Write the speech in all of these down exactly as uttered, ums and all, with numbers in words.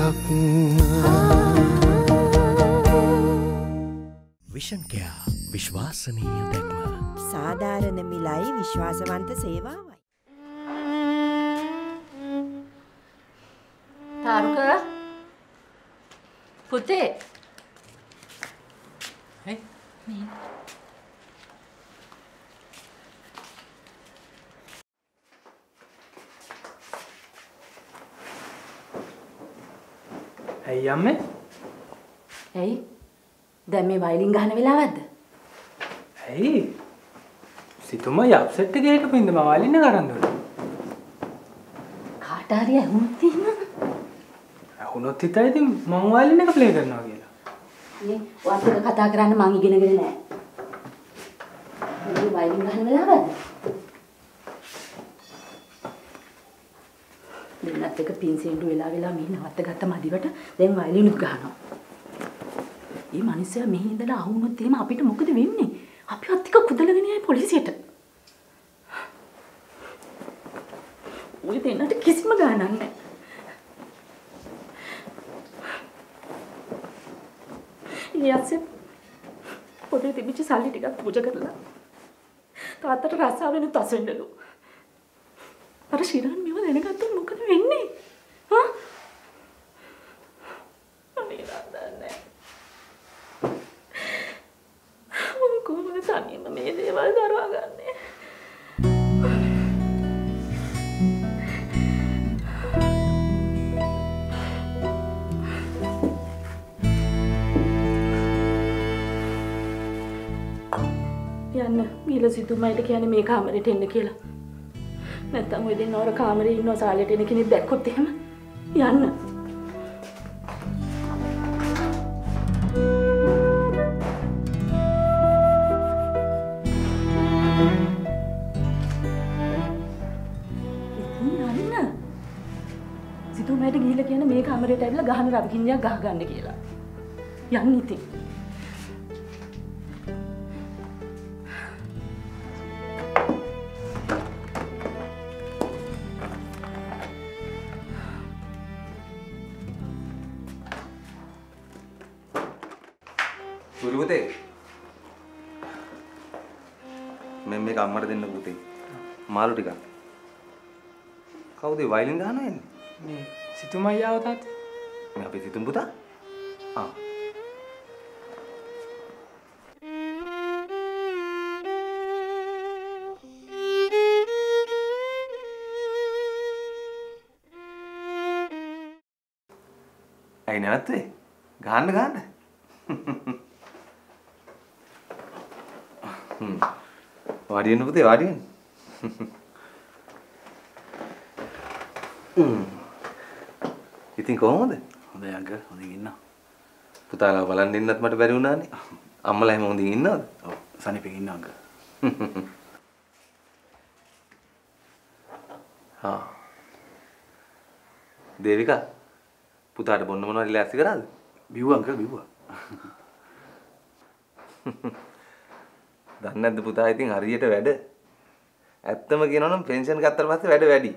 සුවයක් vision care විශ්වාසනීය දැක්ම සාධාරණ මිලයි විශ්වාසවන්ත සේවාවයි. තාරුක පුතේ හේ මේ ඇයි අම්මේ? ඇයි? දැන් මේ වයලින් ගහන වෙලාවක්ද? ඇයි? සිතුමයි අප්සෙට් එකේ හිටපු ඉඳ මම වයලින් එක අරන් දුන්නා. කාට හරි ඇහුනොත් එහෙම? ඇහුනොත් හිතයි ඉතින් මම වයලින් එක ප්ලේ කරනවා කියලා. මේ වත් එක කතා කරන්න මං ඉගෙනගෙන නැහැ. මේ වයලින් ගහන වෙලාවක්ද? දෙන්නත් එක පින්සෙන්ඩු වෙලා වෙලා මෙහි නවත්ත ගත්ත මදිවට දැන් වයලිනුත් ගහනවා. මේ මිනිස්සයා මෙහි ඉඳලා අහුනොත් එහෙම අපිට මොකද වෙන්නේ? අපි අත් ටික කුදලගෙන යයි පොලිසියට. ඔය දෙන්නට කිසිම ගානක් නැහැ. ඊයස්සේ පොතේ තිබිච්ච සල්ලි ටිකක් පූජා කරලා තාත්තට රස්සාවෙනුත් අසෙන්නලු. අර ශිරන් මේව දැනගත්තොත් මොකද වෙන්නේ? හා? අනේ නන්දන්නේ. මම කොහොමද තනියම මේ දේවල් දරවා ගන්නේ? යන්න මීල සිතුමයිට කියන්නේ මේ කාමරේට එන්න කියලා. නැත්තම් ඔය දෙන්න ඔර කාමරේ ඉන්නව සාලේට එන කෙනෙක් දැක්කොත් එහෙම යන්න. යන්න. සිතුමයිට ගිහිල්ලා කියන මේ කාමරේට ඇවිල්ලා ගහන රබකින්ජයක් ගහ ගන්න කියලා. යන්න ඉතින්. පුතේ මම මේක අම්මට දෙන්න පුතේ මාළු ටිකක් කවුද වයලින් ගහනවා එන්නේ මේ සිතුමයි ආව තාත්තා මේ අපේ සිතුම් පුතා ආ ඇයි නැවතුනේ ගහන්න ගහන්න වාඩි වෙන්න පුතේ වාඩි වෙන්න. ඉතින් කොහොමද? හොඳයි අංකල් හොඳින් ඉන්නවා. පුතාලා බලන් ඉන්නත් මට බැරි වුණානේ. අම්මලා හැම හොඳින් ඉන්නවද? ඔව් සනීපෙන් ඉන්නවා අංකල්. හා. දේවිකා පුතාට බොන්න මොනවද රිලැක්ස් කරාද? බිව්වා අංකල් බිව්වා. දන්නේ නැද්ද පුතා ඉතින් හරියට වැඩ. ඇත්තම කියනවා නම් පෙන්ෂන් ගත්තාට පස්සේ වැඩ වැඩි.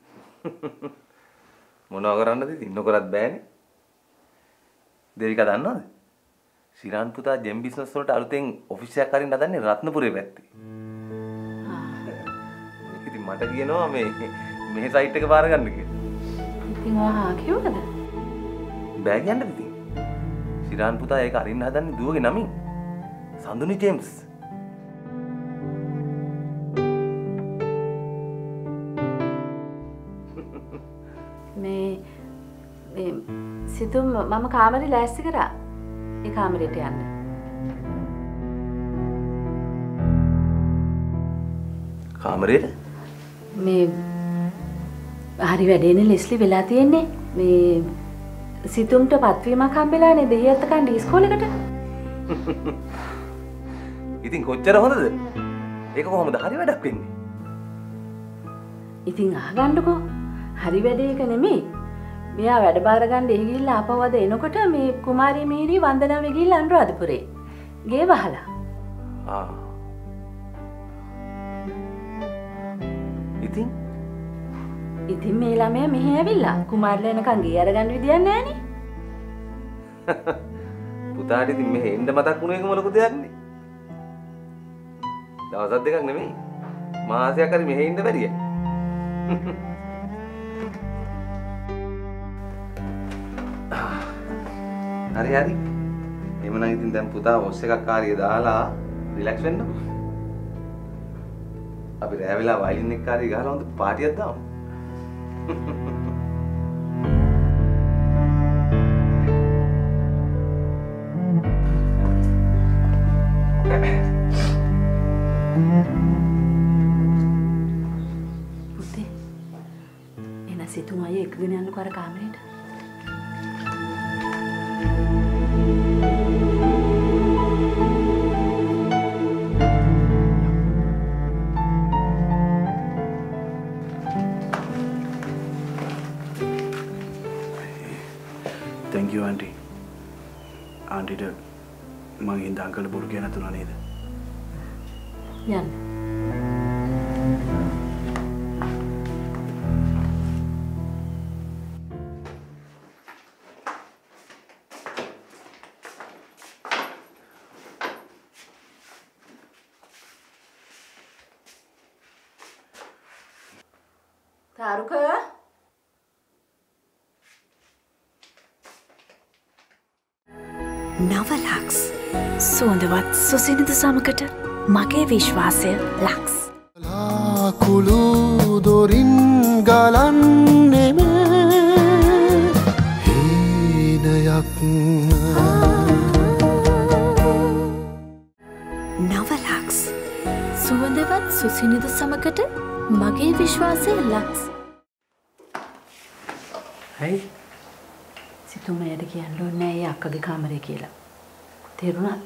මොනවා කරන්නද ඉතින් නොකරත් බෑනේ. දේවිකා දන්නවද? ශිරාන් පුතා ජෙම් බිස්නස් වලට අලුතෙන් ඔෆිස් එකක් අරින්න හදන්නේ රත්නපුරේ පැත්තේ. ඉතින් මට කියනවා මේ මේ සයිට් එක බාර ගන්න කියලා. ඉතින් ඔයා කිව්වද? බෑ කියන්නද ඉතින්. ශිරාන් පුතා ඒක අරින්න හදන්නේ දුවගේ නමින්. සඳුනි ජේම්ස්. සිතුම් මම කාමරේ ලෑස්ති කරා. ඒ කාමරේට යන්න. කාමරේට? මේ හරි වැඩේනේ ලෙස්ලි වෙලා තියෙන්නේ. මේ සිතුම්ට පත්වීමක් හම්බෙලානේ දෙහියත් කණ්ඩි ඉස්කෝලේකට. ඉතින් කොච්චර හොඳද? ඒක කොහොමද හරි වැඩක් වෙන්නේ? ඉතින් අහගන්නකෝ. හරි වැඩේ එක නෙමෙයි. මෙයා වැඩ බාර ගන්න එහි ගිහිල්ලා ආපහුවද එනකොට මේ කුමාරී මිහිරි වන්දනාවේ ගිහිල්ලා අනුරාධපුරේ ගේ වහලා. ආ. ඉතින් ඉතින් මේ ළමයා මෙහෙ ඇවිල්ලා කුමාරලා එනකන් ගේ අරගන්න විදියක් නැහැ නේ. පුතාට ඉතින් මෙහෙ එන්න මතක් වුණ එකම ලොකු දෙයක් නේ. දවස් දෙකක් නෙමෙයි. මාසයක් හරි මෙහෙ ඉන්න බැරිය. හරි හරි. එමනම් ඉතින් දැන් පුතා වොස් එකක් කාරිය දාලා රිලැක්ස් වෙන්න. අපි රෑ වෙලා වයලින් එක කාරිය ගහලා හොඳ පාටියක් දාමු. පුතේ එන සිතුම අය එකගෙන යන්නකෝ අර කාමරේට. Thank you auntie. Auntie ට මං හින්දා අංකල් බොරු කියන තුනා නේද? යන්න. තාරුක නවලක්ස් සුවඳවත් සුසිනිදු සමකට මගේ විශ්වාසය ලක්ස්. Walakulu Dorin Galanna හීනයක් නවලක්ස් සුවඳවත් සුසිනිදු සමකට මගේ විශ්වාසය ලක්ස්. ඇයි? සිතුමයට කියන්න ඕනේ නෑ ඒ අක්කගේ කාමරේ කියලා. තේරුණාද?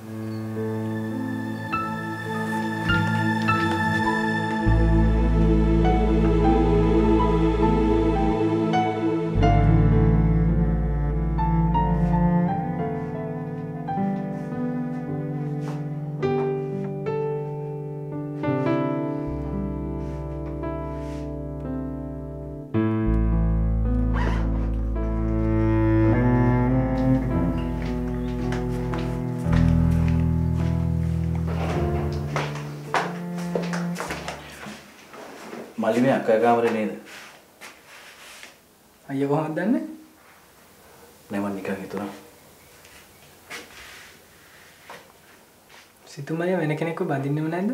මල්ලි මේ අක්කා කාමරේ නේද? අයියා කොහොමද දන්නේ? නෑ මං නිකන් හිතුණා. සිතුමය වෙන කෙනෙක්ව බඳින්නෙම නැද්ද?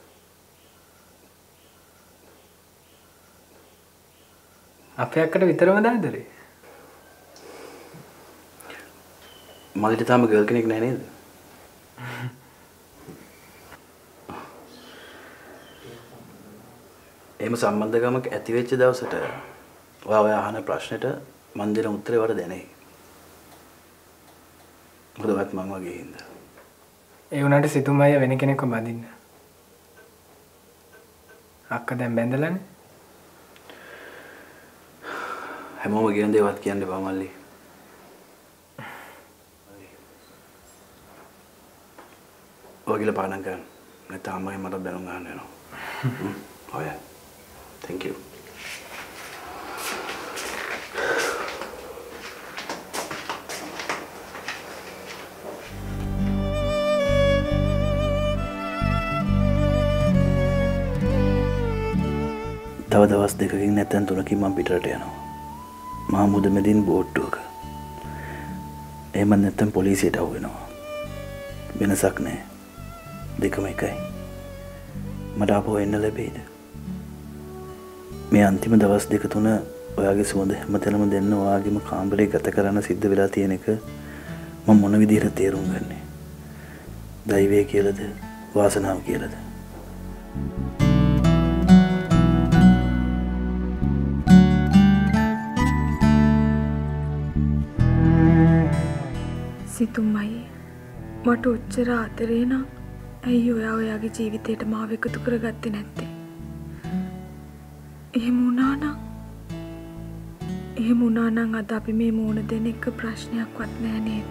අපේ අක්කට විතරම දාදරේ. මල්ලිට තාම ගර්ල් කෙනෙක් නෑ නේද? එහෙම සම්බන්ධකමක් ඇති වෙච්ච දවසට ඔයා ඔය අහන ප්‍රශ්නෙට මන් දෙන උත්තරේ වල දැනෙයි. මොකදවත් මං වගේ හින්දා. ඒ වුණාට සිතුමය වෙන කෙනෙක්ව බඳින්න. අක්කා දැන් බැඳලානේ. හැමෝම කියන දේවත් කියන්න එපා මල්ලි. ඔයගල පාඩම් කරන්න. නැත්නම් අම්මගෙන් මට බැනුම් ගන්න වෙනවා. හ්ම්. ඔය. Thank you. තව දවස් දෙකකින් නැත්නම් තුනකින් මම පිටරට යනවා. මහා මුදමෙදින් බෝට්ටුවක. එහෙම නැත්නම් පොලිසියට අවු වෙනවා. වෙනසක් නැහැ. දෙකම එකයි. මට ආපහු එන්න ලැබෙයිද? මේ අන්තිම දවස් දෙක තුන ඔයාගේ සුවඳ හැමතැනම දෙන්න ඔයාගේම කාමරේ ගත කරන්න සිද්ධ වෙලා තියෙන එක මම මොන විදිහට තේරුම් ගන්නේ? දෛවය කියලාද වාසනාව කියලාද? සිතුම්මයි මට ඔච්චර ආදරේ නම් ඇයි ඔයා ඔයාගේ ජීවිතේට මාව එකතු කරගත්තේ නැත්තේ? එහෙම වුණා නම් එහෙම වුණා නම් අද අපි මේ මොන දෙන එක ප්‍රශ්නයක්වත් නෑ නේද?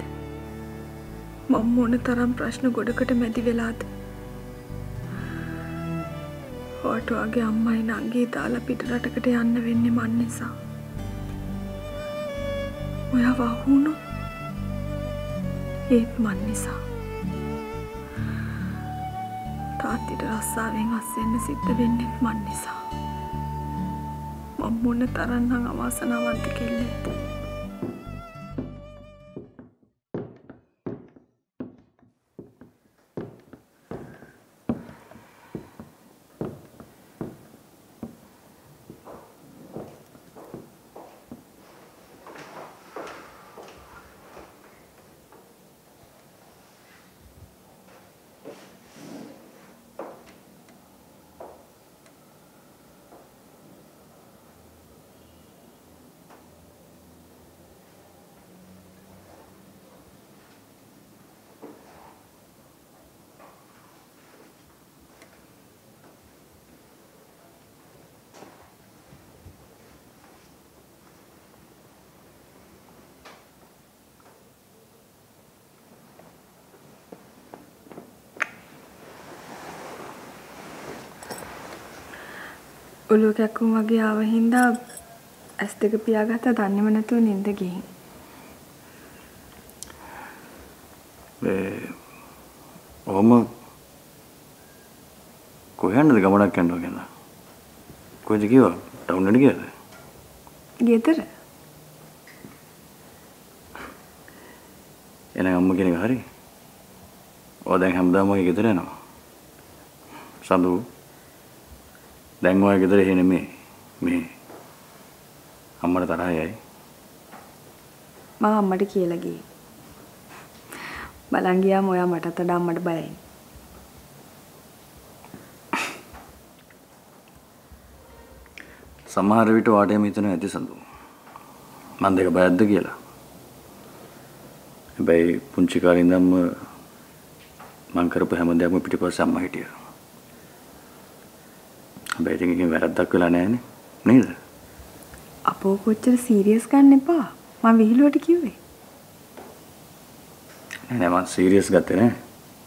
මම මොන තරම් ප්‍රශ්න ගොඩකට මැදි වෙලාද? අප්පාට වගේ අම්මයි නංගී දාලා පිට රටකට යන්න වෙන්නේ මන් නිසා. ඔයා වහුණොත් ඒත් මන් නිසා. තාත්තිට රස්සාවෙන් අස්සෙන්න සිද්ධ වෙන්නේ මන් නිසා. මම මොන තරම්නම් අවාසනාවන්ත කෙල්ලෙක්ද. ඔලුව කැක්කුම් වගේ ආව හින්දා ඇස් දෙක පියාගත්තා දන්නේම නැතුව නිින්ද ගිහින්. ඒ ඔහම කොහෙන්ද ගමනක් යනවා කියලා. කොහෙද ගියා? ටවුන් එකට ගියාද? ගෙදර. එහෙනම් අම්ම කෙනෙක් හරි. ඔය දැන් හැමදාම වගේ ගෙදර යනවා. සඳු දැන් ඔය ගෙදර එහෙ නෙමෙයි. මේ අම්මට තරහයි. මම අම්මට කියලා ගියේ. බලන් ගියාම ඔයා මටත් වඩා අම්මට බයයි. සමහර විට වාටේම හිතන ඇති සඳු. මන් දෙක බයද්ද කියලා. හැබැයි පුංචි කාලේ ඉඳන්ම මං කරපු හැම දෙයක්ම පිටිපස්සේ අම්මා හිටියා. හැබැයි ඉතින් ඒකෙන් වැරද්දක් වෙලා නැහැනේ. නේද? අපෝ කොච්චර සීරියස් ගන්න එපා. මම විහිළුවට කිව්වේ. නෑ නෑ මං සීරියස් ගත්තේ නෑ.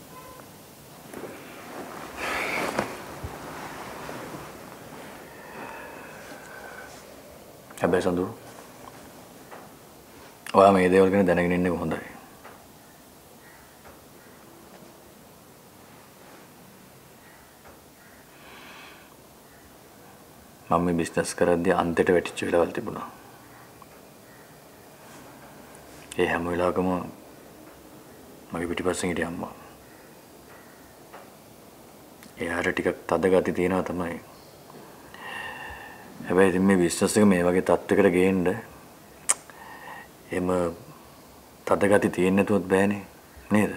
හැබැයි සඳු ඔයා මේ දේවල් ගැන දැනගෙන ඉන්නේ හොඳයි. මම මේ බිස්නස් කරද්දී අන්තයට වැටිච්ච වෙලාවල් තිබුණා. ඒ හැම වෙලාවකම මගේ පිටිපස්සෙන් හිටිය අම්මා. එයාට ටිකක් තද ගති තියෙනවා තමයි. හැබැයි ඉතින් මේ බිස්නස් එක මේ වගේ තත්ත්වයකට ගේන්න එම තද ගති තියෙන්නේ නැතුවත් බෑනේ නේද?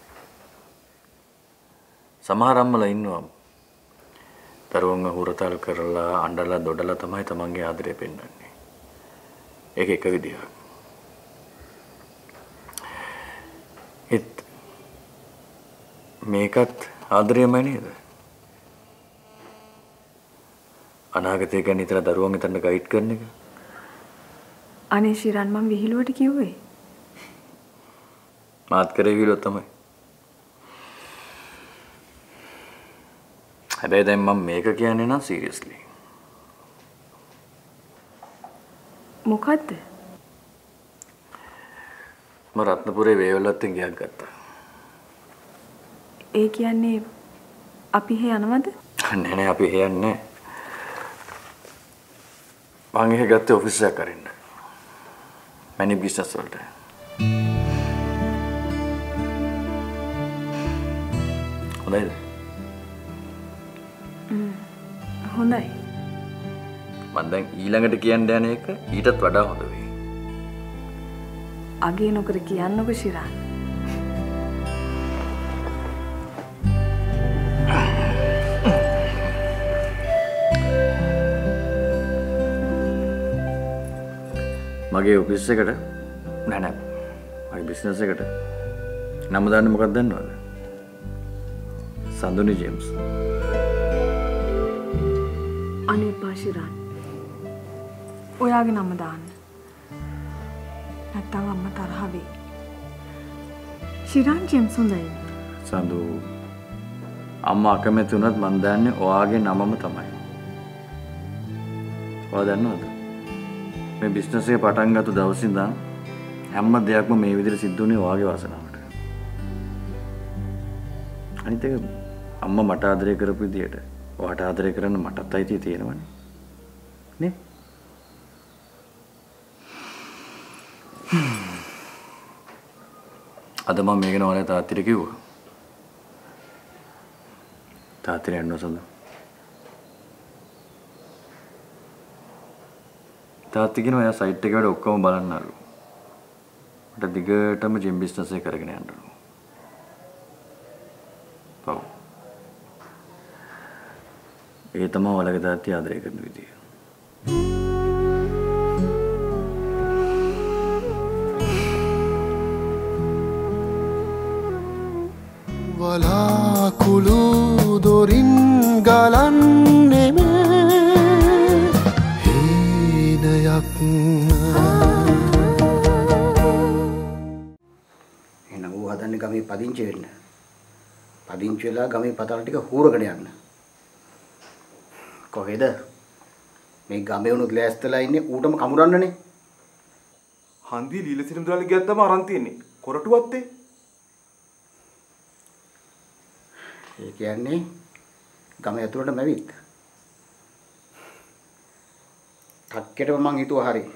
සමහර අම්මලා ඉන්නවා දරුවන්ව හුරතල් කරලා අඬලා දොඩලා තමයි තමන්ගේ ආදරය පෙන්වන්නේ. ඒක එක විදිහක්. ඒත් මේකත් ආදරයමයි නේද? අනාගතය ගැන හිතලා දරුවන් හිතන්න ගයිඩ් කරන එක. අනේ ශිරන් මම විහිළුවට කිව්වේ. මාත් කරේ විහිළුව තමයි. හැබැයි දැන් මම මේක කියන්නේ නම් සීරියස්ලි. මොකද්ද? මම රත්නපුරේ වේවලත්තෙන් ගියක් ගත්තා. ඒ කියන්නේ අපි හේ යනවද? නෑ නෑ අපි හේ යන්නේ නෑ. මං එහෙ ගත්තේ ඔෆිස් එකක් අරින්න. මැනි බිස්නස් වලට. හොඳයිද? හොඳයි. මම දැන් ඊළඟට කියන්න යන එක ඊටත් වඩා හොඳ වෙයි. අගේ නොකර කියන්නකො ශිරාන්. මගේ ඔෆිස් එකට නෑ නෑ මගේ බිස්නස් එකට නම දාන්න මොකක්ද දන්නවද? සඳුනි ජේම්ස්. අනේ පාශිරාන්. ඔයාගේ නම දාන්න. නැත්තම් අම්මා තරහ වෙයි. ශිරාන් ජේම්ස් හොඳයි. සඳු අම්මා අකමැති වුණත් මන් දන්නේ ඔයාගේ නමම තමයි. ඔයා දන්නවද? මේ බිස්නස් එක පටන් ගත්ත දවසේ ඉඳන් හැම දෙයක්ම මේ විදිහට සිද්ධ වුණේ ඔයාගේ වාසනාවට. අනිත් එක අම්මා මට ආදරය කරපු විදියට ඔයාට ආදරය කරන්න මටත් අයිතිය තියෙනවනේ. නේ? අද මම මේක නෝනේ තාත්තිට කිව්වා. තාත්තිට යන්න සඳ. තාත්ති කියනවා එයා සයිට් එකේ වැඩ ඔක්කොම බලන්නලු. මට දිගටම ජිම් බිස්නස් එක කරගෙන යන්නලු. ඔව්. ඒ තමයි ඔයාලගේ තාත්ති ආදරය කරන විදිය. Walakulu Dorin Galanna hinayak එහෙනම් ඌ හදන්නේ ගමේ පදිංචි වෙන්න. පදිංචි වෙලා ගමේ පතල් ටික හූරගෙන යන්න. කොහෙද? මේ ගමේ උණුත් ලෑස්තිලා ඉන්නේ ඌටම කමුරන්නනේ. හන්දිය ලීලා සිටුම් දාලා ගියත් තමයි අරන් තියන්නේ. කොරටුවත් ඒ. ඒ කියන්නේ ගම ඇතුළට මැවිත්. ටක්කෙටම මං හිතුවා හරි.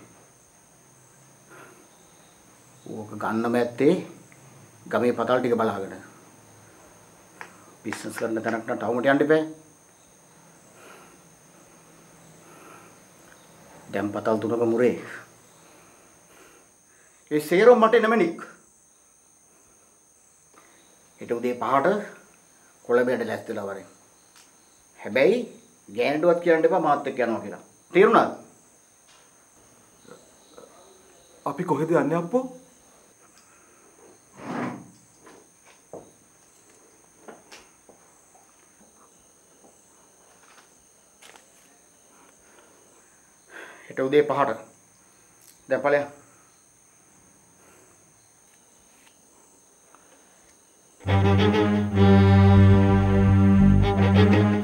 ඕක ගන්නම ඇත්තේ ගමේ පතල් ටික බලාගෙන. බිස්නස් කරන තැනකට ටවුමට යන්න එපා. දැන් පතල් තුනක මුරේ. ඒ සේරෝ මට එනමනික්. ඊට උදේ පහට කොළඹට ලැස්තිලා වරෙන්. හැබැයි ගෑනටවත් කියන්න එපා මාත් එක්ක යනවා කියලා. තේරුණාද? අපි කොහෙද යන්නේ අප්පෝ? ඊට උදේ පහට. දැන් ඵලයන්. Thank you.